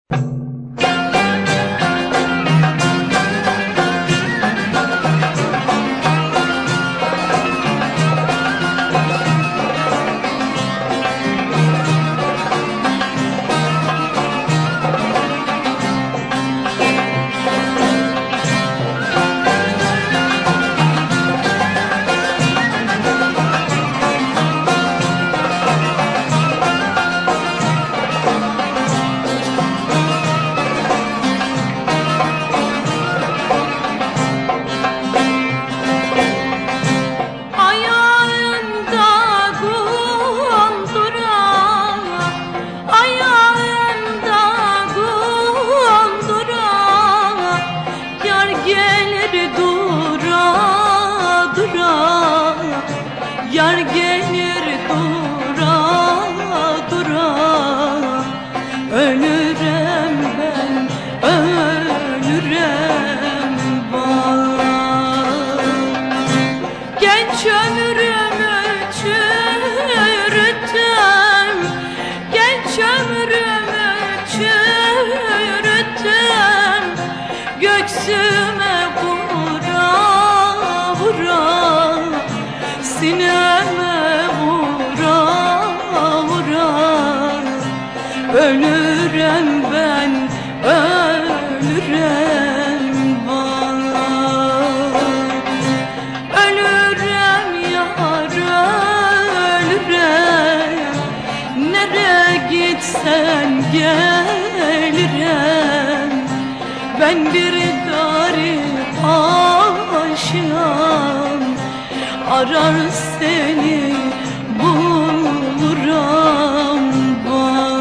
Yar gelir dura dura, ölürem ben, ölürem ben. Genç ömrümü çürüttüm, genç ömrümü çürüttüm. Göksüme vura vura, sineme vura vura, ölürem ben, ölürem bana. Ölürem yar, ölürem, nereye gitsen gelirim. Ben bir garip aşığım, arar seni buluram ben.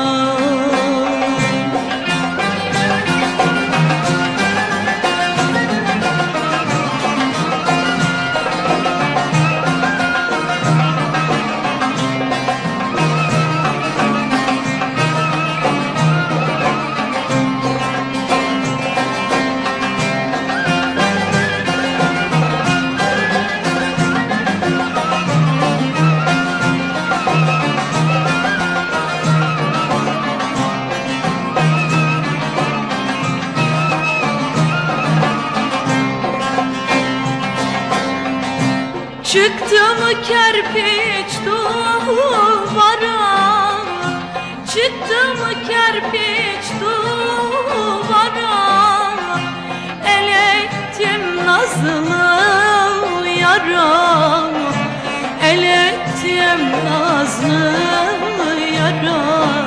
Çıktım kerpiç duvara, çıktım kerpiç duvara, el ettim nazlı yara, el ettim nazlı yara.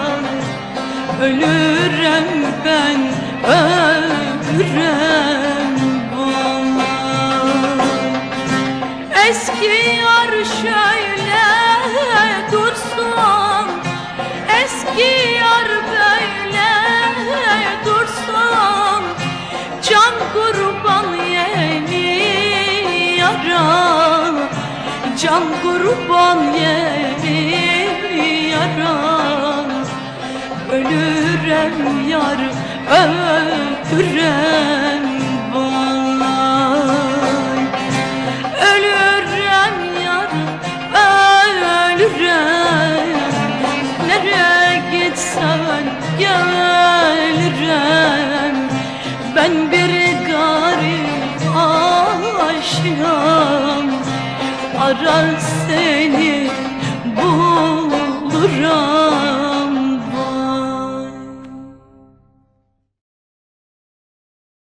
Ölürem ben, ölürem. Eski yar şöyle dursun, eski yar böyle dursun. Can kurban yeni yara, can kurban yeni yara. Ölürem yar, ölürem bana. Nereye gitsen gelirim. Ben bir garip aşığım, arar